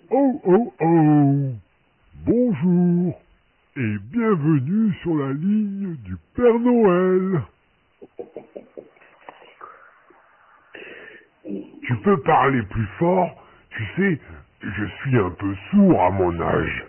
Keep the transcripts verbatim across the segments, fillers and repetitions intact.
Oh oh oh! Bonjour et bienvenue sur la ligne du Père Noël. Tu peux parler plus fort? Tu sais, je suis un peu sourd à mon âge.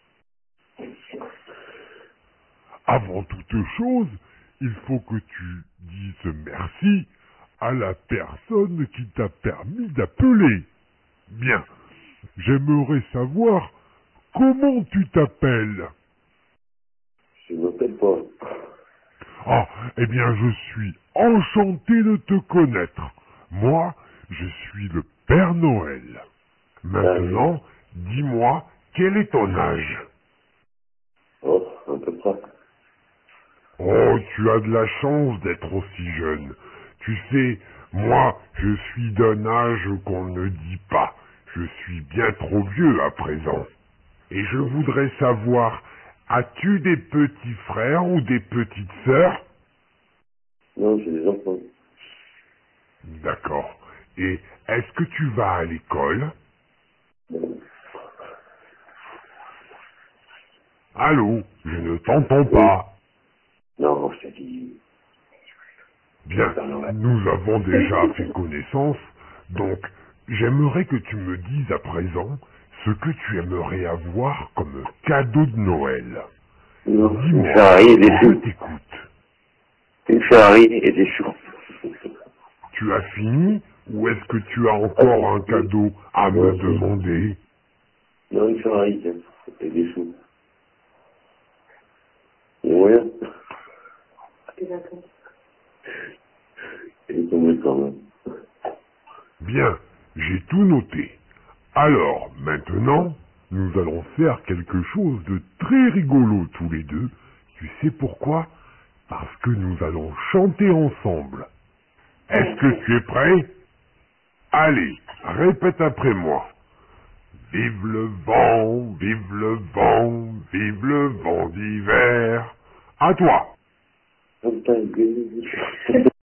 Avant toute chose, il faut que tu dises merci à la personne qui t'a permis d'appeler. Bien, j'aimerais savoir comment tu t'appelles. Je ne m'appelle pas. Ah, eh bien, je suis enchanté de te connaître. Moi, je suis le Père Noël. Maintenant, dis-moi, quel est ton âge? Oh, à peu près. Oh, tu as de la chance d'être aussi jeune. Tu sais, moi, je suis d'un âge qu'on ne dit pas. Je suis bien trop vieux à présent. Et je voudrais savoir, as-tu des petits frères ou des petites sœurs? Non, j'ai des enfants. D'accord. Et est-ce que tu vas à l'école? Bon. Allô, je ne t'entends Oui. pas. Non, je te dis. Bien, Père Noël. nous avons déjà fait connaissance, donc j'aimerais que tu me dises à présent ce que tu aimerais avoir comme cadeau de Noël. Non, une Dis-moi, Ferrari et des je choux. t'écoute. Une Ferrari et des choux. Tu as fini ou est-ce que tu as encore un cadeau à me Non, c'est... demander? Non, une Ferrari, tiens. Et des choux. Il y a moyen. Il est tombé quand même. Bien, j'ai tout noté. Alors, maintenant, nous allons faire quelque chose de très rigolo tous les deux. Tu sais pourquoi? Parce que nous allons chanter ensemble. Est-ce que tu es prêt? Allez, répète après moi. Vive le vent, vive le vent, vive le vent d'hiver. À toi. Oh, putain, il est-